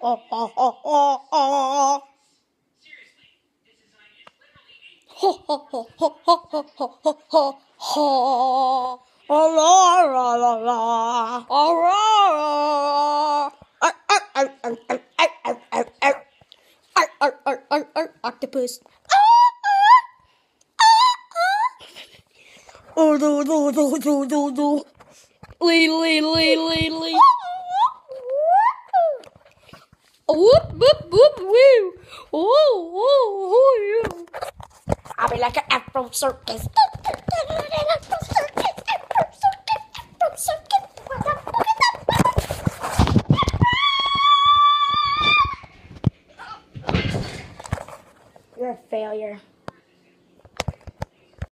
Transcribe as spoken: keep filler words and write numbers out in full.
ho, ho, ho, ho, ho. Ho, ho, ho, ho, ho, ho, ho, ho, ho. La, la, la, la, la. La, la, la. Ar, ar, ar, ar, ar, ar, ar, ar, ar. Ar, ar, ar, ar, ar, octopus. Oh, do, do, do, do, do, do. Lee, lee, lee, lee, lee. Whoop, whoop, whoop, woo. Oh, oh, oh, yeah. I'll be like an Afro circus.